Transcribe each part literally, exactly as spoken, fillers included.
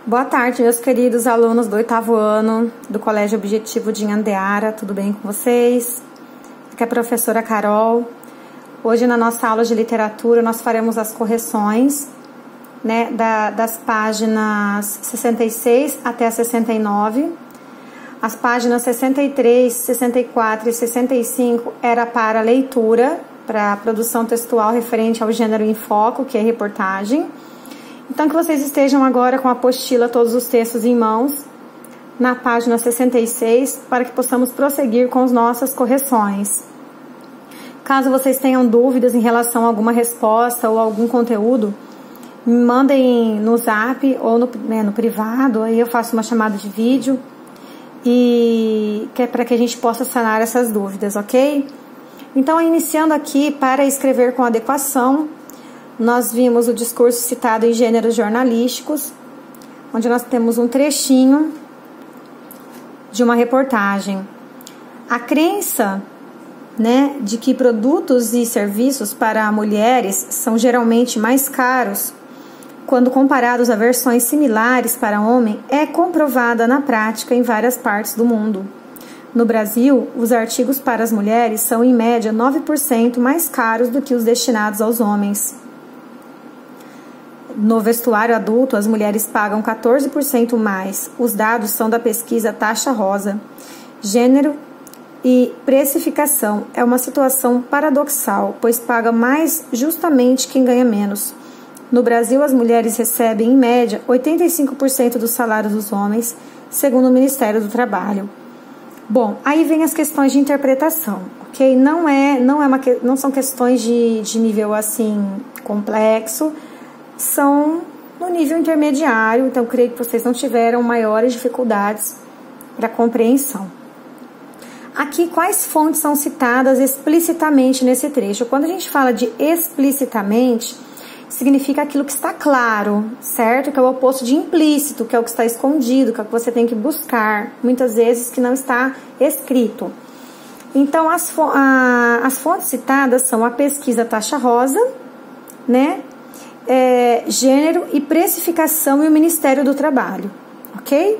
Boa tarde, meus queridos alunos do oitavo ano do Colégio Objetivo de Inhandeara, tudo bem com vocês? Aqui é a professora Carol. Hoje, na nossa aula de literatura, nós faremos as correções, né, da, das páginas sessenta e seis até a sessenta e nove. As páginas sessenta e três, sessenta e quatro e sessenta e cinco era para leitura, para produção textual referente ao gênero em foco, que é reportagem. Então, que vocês estejam agora com a apostila, todos os textos em mãos, na página sessenta e seis, para que possamos prosseguir com as nossas correções. Caso vocês tenham dúvidas em relação a alguma resposta ou algum conteúdo, me mandem no zap ou no, né, no privado, aí eu faço uma chamada de vídeo, e que é para que a gente possa sanar essas dúvidas, ok? Então, iniciando aqui, para escrever com adequação, nós vimos o discurso citado em gêneros jornalísticos, onde nós temos um trechinho de uma reportagem. A crença, né, de que produtos e serviços para mulheres são geralmente mais caros quando comparados a versões similares para homem é comprovada na prática em várias partes do mundo. No Brasil, os artigos para as mulheres são em média nove por cento mais caros do que os destinados aos homens. No vestuário adulto, as mulheres pagam quatorze por cento mais. Os dados são da pesquisa Taxa Rosa. Gênero e precificação é uma situação paradoxal, pois paga mais justamente quem ganha menos. No Brasil, as mulheres recebem, em média, oitenta e cinco por cento dos salários dos homens, segundo o Ministério do Trabalho. Bom, aí vem as questões de interpretação, ok? Não, é, não, é uma, não são questões de, de nível, assim, complexo, são no nível intermediário, então creio que vocês não tiveram maiores dificuldades para compreensão. Aqui, quais fontes são citadas explicitamente nesse trecho? Quando a gente fala de explicitamente, significa aquilo que está claro, certo? Que é o oposto de implícito, que é o que está escondido, que é o que você tem que buscar, muitas vezes que não está escrito. Então, as, a, as fontes citadas são a pesquisa Taxa Rosa, né? É, gênero e precificação e o Ministério do Trabalho, ok?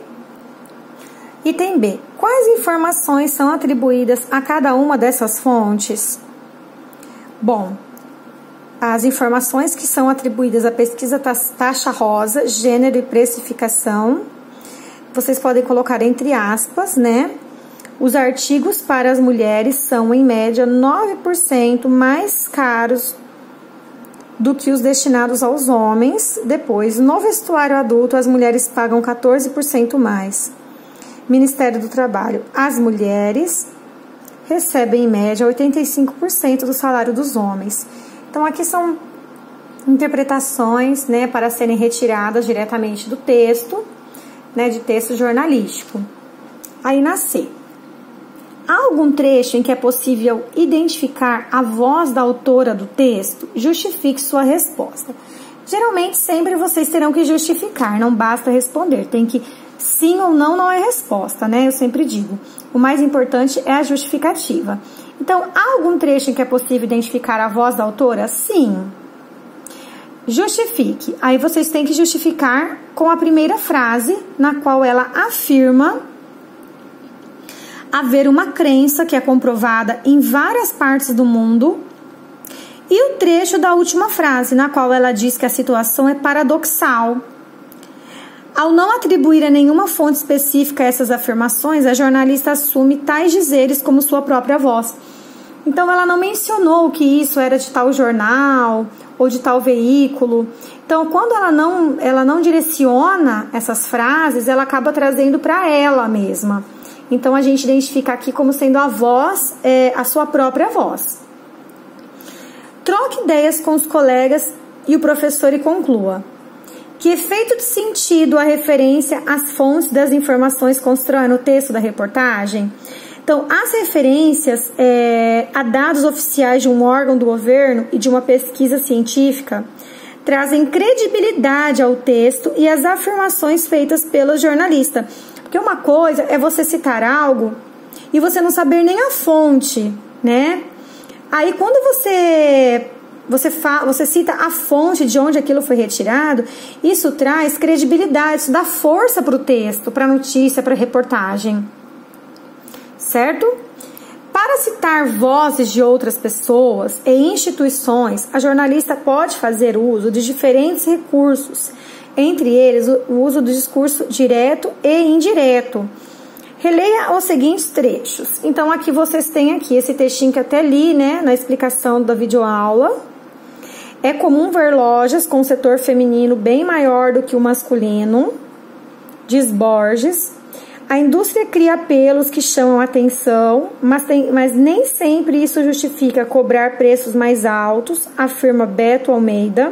Item B. Quais informações são atribuídas a cada uma dessas fontes? Bom, as informações que são atribuídas à pesquisa Taxa Rosa, gênero e precificação, vocês podem colocar entre aspas, né? Os artigos para as mulheres são, em média, nove por cento mais caros do que os destinados aos homens. Depois, no vestuário adulto, as mulheres pagam quatorze por cento mais. Ministério do Trabalho. As mulheres recebem, em média, oitenta e cinco por cento do salário dos homens. Então, aqui são interpretações, né, para serem retiradas diretamente do texto, né, de texto jornalístico. Aí, na C. Há algum trecho em que é possível identificar a voz da autora do texto? Justifique sua resposta. Geralmente, sempre vocês terão que justificar, não basta responder. Tem que sim ou não, não é resposta, né? Eu sempre digo. O mais importante é a justificativa. Então, há algum trecho em que é possível identificar a voz da autora? Sim. Justifique. Aí vocês têm que justificar com a primeira frase, na qual ela afirma haver uma crença que é comprovada em várias partes do mundo, e o trecho da última frase, na qual ela diz que a situação é paradoxal. Ao não atribuir a nenhuma fonte específica essas afirmações, a jornalista assume tais dizeres como sua própria voz. Então, ela não mencionou que isso era de tal jornal ou de tal veículo. Então, quando ela não, ela não direciona essas frases, ela acaba trazendo para ela mesma. Então, a gente identifica aqui como sendo a voz, é, a sua própria voz. Troque ideias com os colegas e o professor e conclua. Que efeito de sentido a referência às fontes das informações constrói no texto da reportagem? Então, as referências é, a dados oficiais de um órgão do governo e de uma pesquisa científica trazem credibilidade ao texto e às afirmações feitas pelo jornalista. Porque uma coisa é você citar algo e você não saber nem a fonte, né? Aí, quando você você, fa, você cita a fonte de onde aquilo foi retirado, isso traz credibilidade, isso dá força para o texto, para a notícia, para a reportagem. Certo? Para citar vozes de outras pessoas e instituições, a jornalista pode fazer uso de diferentes recursos, entre eles o uso do discurso direto e indireto. Releia os seguintes trechos. Então, aqui vocês têm aqui esse textinho que até li, né, na explicação da videoaula. É comum ver lojas com setor feminino bem maior do que o masculino, diz Borges. A indústria cria apelos que chamam a atenção, mas, tem, mas nem sempre isso justifica cobrar preços mais altos, afirma Beto Almeida.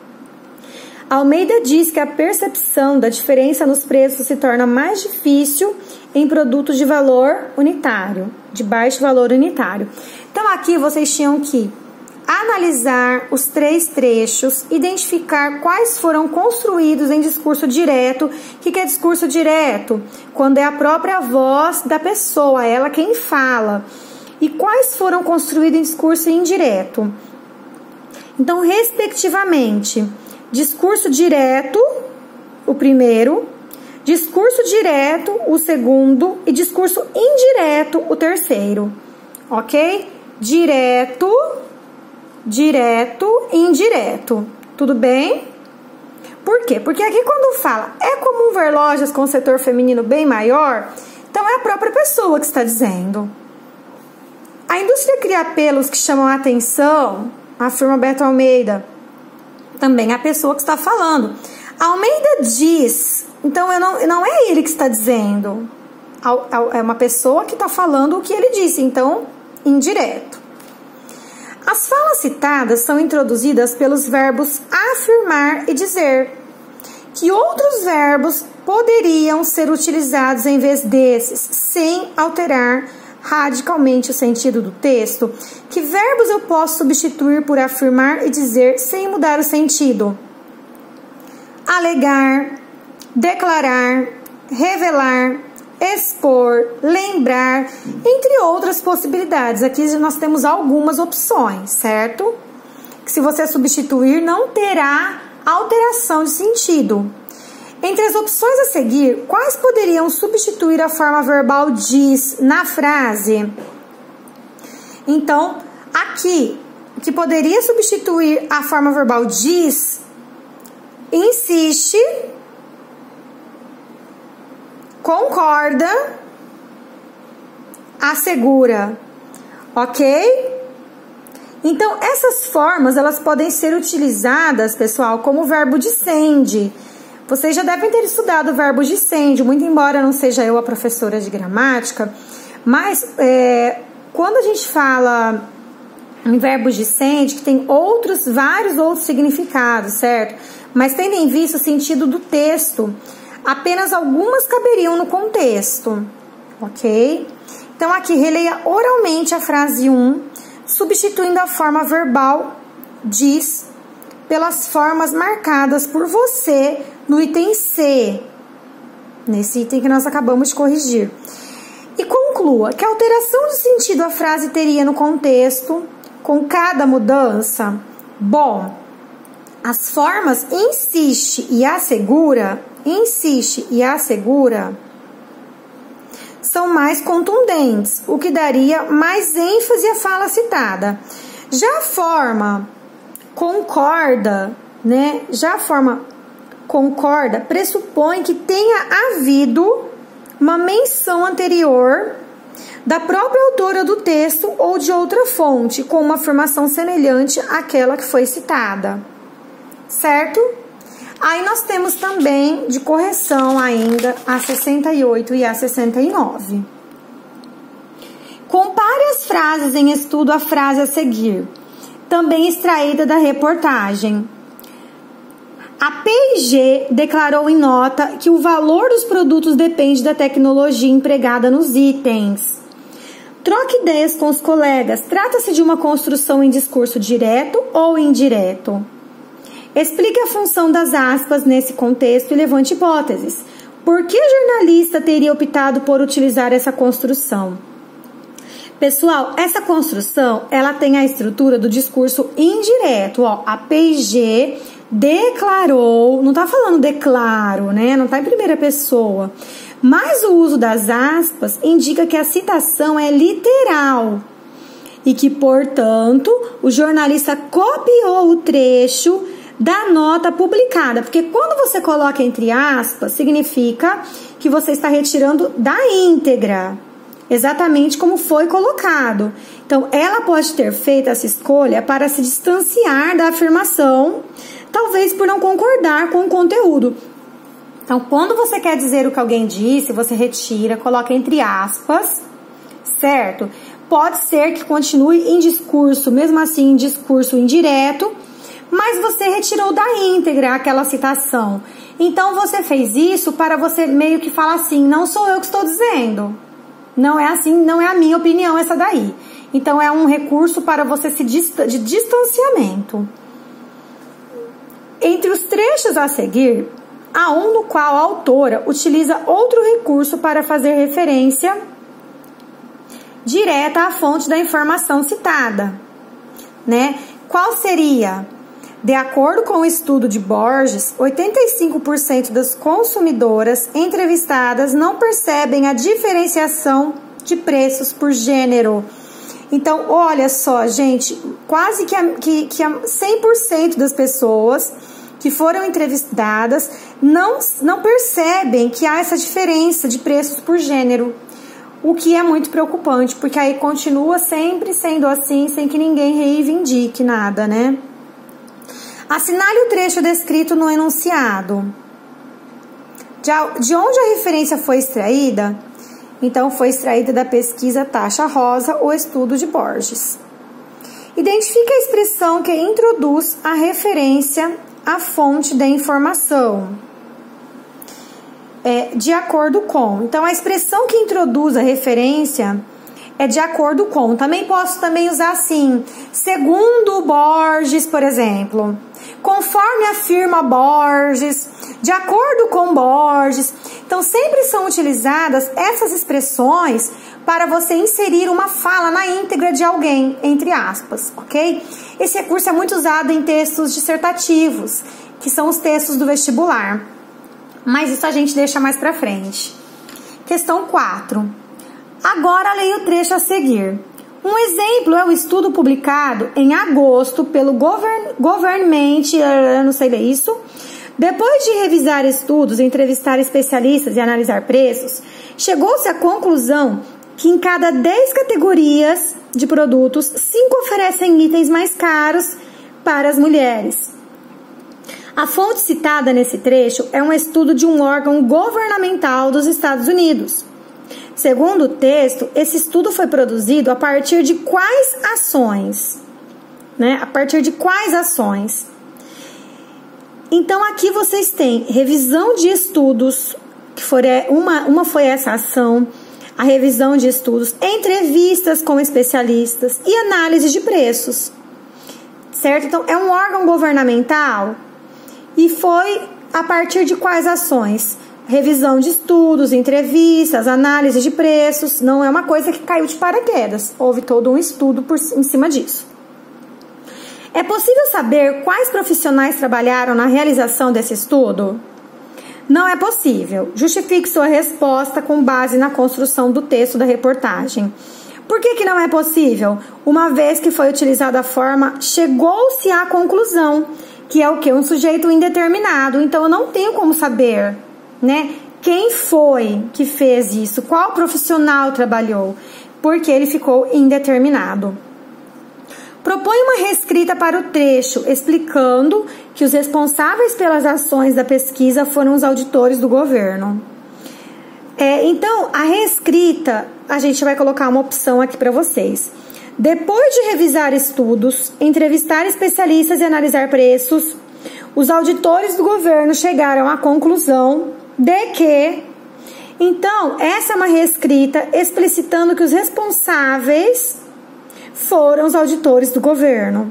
Almeida diz que a percepção da diferença nos preços se torna mais difícil em produtos de valor unitário, de baixo valor unitário. Então aqui vocês tinham que analisar os três trechos, identificar quais foram construídos em discurso direto. O que é discurso direto? Quando é a própria voz da pessoa, ela quem fala. E quais foram construídos em discurso indireto? Então, respectivamente, discurso direto, o primeiro, discurso direto, o segundo, e discurso indireto, o terceiro. Ok? Direto, direto e indireto. Tudo bem? Por quê? Porque aqui quando fala é comum ver lojas com setor feminino bem maior, então é a própria pessoa que está dizendo. A indústria cria apelos que chamam a atenção, afirma Beto Almeida. Também a pessoa que está falando. Almeida diz, então eu não, não é ele que está dizendo. É uma pessoa que está falando o que ele disse, então indireto. As falas citadas são introduzidas pelos verbos afirmar e dizer, que outros verbos poderiam ser utilizados em vez desses, sem alterar radicalmente o sentido do texto. Que verbos eu posso substituir por afirmar e dizer sem mudar o sentido? Alegar, declarar, revelar, expor, lembrar, entre outras possibilidades. Aqui nós temos algumas opções, certo? Que se você substituir, não terá alteração de sentido. Entre as opções a seguir, quais poderiam substituir a forma verbal diz na frase? Então, aqui, que poderia substituir a forma verbal diz, insiste, concorda, assegura, ok? Então, essas formas, elas podem ser utilizadas, pessoal, como verbo dicende. Vocês já devem ter estudado o verbo dicende, muito embora não seja eu a professora de gramática, mas é, quando a gente fala em verbos dicende, que tem outros, vários outros significados, certo? Mas tendo em vista o sentido do texto, apenas algumas caberiam no contexto, ok? Então, aqui, releia oralmente a frase um, substituindo a forma verbal diz pelas formas marcadas por você no item C, nesse item que nós acabamos de corrigir. E conclua que a alteração de sentido a frase teria no contexto, com cada mudança. Bom, as formas insiste e assegura, insiste e assegura, são mais contundentes, o que daria mais ênfase à fala citada. Já a forma concorda, né? Já a forma concorda pressupõe que tenha havido uma menção anterior da própria autora do texto ou de outra fonte, com uma afirmação semelhante àquela que foi citada. Certo? Aí nós temos também de correção ainda a sessenta e oito e a sessenta e nove. Compare as frases em estudo à frase a seguir, também extraída da reportagem. A P e G declarou em nota que o valor dos produtos depende da tecnologia empregada nos itens. Troque ideias com os colegas. Trata-se de uma construção em discurso direto ou indireto? Explique a função das aspas nesse contexto e levante hipóteses. Por que o jornalista teria optado por utilizar essa construção? Pessoal, essa construção, ela tem a estrutura do discurso indireto, ó, a P I G declarou, não tá falando declaro, né, não tá em primeira pessoa, mas o uso das aspas indica que a citação é literal e que, portanto, o jornalista copiou o trecho da nota publicada, porque quando você coloca entre aspas, significa que você está retirando da íntegra, exatamente como foi colocado. Então, ela pode ter feito essa escolha para se distanciar da afirmação, talvez por não concordar com o conteúdo. Então, quando você quer dizer o que alguém disse, você retira, coloca entre aspas, certo? Pode ser que continue em discurso, mesmo assim em discurso indireto, mas você retirou da íntegra aquela citação. Então, você fez isso para você meio que falar assim, não sou eu que estou dizendo. Não é assim, não é a minha opinião essa daí. Então, é um recurso para você se dist- de distanciamento. Entre os trechos a seguir, há um no qual a autora utiliza outro recurso para fazer referência direta à fonte da informação citada, né? Qual seria? De acordo com o estudo de Borges, oitenta e cinco por cento das consumidoras entrevistadas não percebem a diferenciação de preços por gênero. Então, olha só, gente, quase que, a, que, que a cem por cento das pessoas que foram entrevistadas não, não percebem que há essa diferença de preços por gênero, o que é muito preocupante, porque aí continua sempre sendo assim, sem que ninguém reivindique nada, né? Assinale o trecho descrito no enunciado. De onde a referência foi extraída? Então, foi extraída da pesquisa Taxa Rosa, o estudo de Borges. Identifique a expressão que introduz a referência à fonte da informação. É, de acordo com. Então, a expressão que introduz a referência é de acordo com. Também posso também usar assim, segundo Borges, por exemplo. Conforme afirma Borges, de acordo com Borges. Então, sempre são utilizadas essas expressões para você inserir uma fala na íntegra de alguém, entre aspas, ok? Esse recurso é muito usado em textos dissertativos, que são os textos do vestibular. Mas isso a gente deixa mais pra frente. Questão quatro. Agora leia o trecho a seguir. Um exemplo é o estudo publicado em agosto pelo govern, Government, eu não sei ler isso. Depois de revisar estudos, entrevistar especialistas e analisar preços, chegou-se à conclusão que em cada dez categorias de produtos, cinco oferecem itens mais caros para as mulheres. A fonte citada nesse trecho é um estudo de um órgão governamental dos Estados Unidos. Segundo o texto, esse estudo foi produzido a partir de quais ações? Né? A partir de quais ações? Então, aqui vocês têm revisão de estudos, que for, uma, uma foi essa ação, a revisão de estudos, entrevistas com especialistas e análise de preços. Certo? Então, é um órgão governamental e foi a partir de quais ações? Revisão de estudos, entrevistas, análise de preços, não é uma coisa que caiu de paraquedas, houve todo um estudo por, em cima disso. É possível saber quais profissionais trabalharam na realização desse estudo? Não é possível. Justifique sua resposta com base na construção do texto da reportagem. Por que que não é possível? Uma vez que foi utilizada a forma, chegou-se à conclusão, que é o quê? Um sujeito indeterminado, então eu não tenho como saber, né? Quem foi que fez isso? Qual profissional trabalhou? Porque ele ficou indeterminado. Propõe uma reescrita para o trecho, explicando que os responsáveis pelas ações da pesquisa foram os auditores do governo. É, então, a reescrita, a gente vai colocar uma opção aqui para vocês. Depois de revisar estudos, entrevistar especialistas e analisar preços, os auditores do governo chegaram à conclusão de que... Então, essa é uma reescrita explicitando que os responsáveis foram os auditores do governo,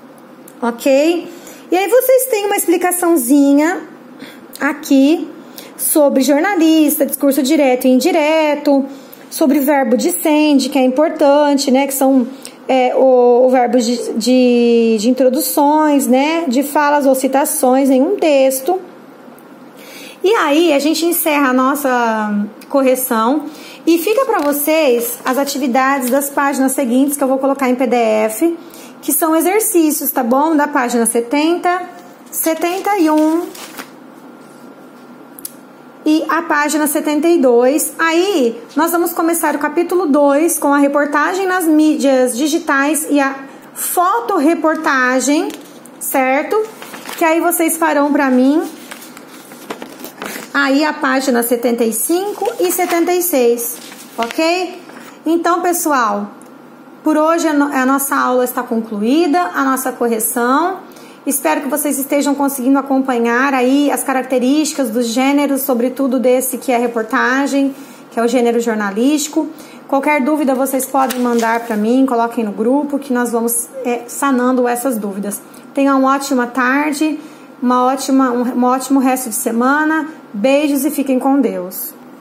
ok? E aí vocês têm uma explicaçãozinha aqui sobre jornalista, discurso direto e indireto, sobre o verbo descende, que é importante, né? Que são é, o, o verbo de, de, de introduções, né? De falas ou citações em um texto. E aí a gente encerra a nossa correção e fica para vocês as atividades das páginas seguintes que eu vou colocar em P D F, que são exercícios, tá bom? Da página setenta, setenta e um e a página setenta e dois. Aí nós vamos começar o capítulo dois com a reportagem nas mídias digitais e a fotoreportagem, certo? Que aí vocês farão para mim aí a página setenta e cinco e setenta e seis, ok? Então, pessoal, por hoje a nossa aula está concluída, a nossa correção. Espero que vocês estejam conseguindo acompanhar aí as características dos gêneros, sobretudo desse que é reportagem, que é o gênero jornalístico. Qualquer dúvida vocês podem mandar para mim, coloquem no grupo que nós vamos é, sanando essas dúvidas. Tenham uma ótima tarde, uma ótima, um, um ótimo resto de semana. Beijos e fiquem com Deus.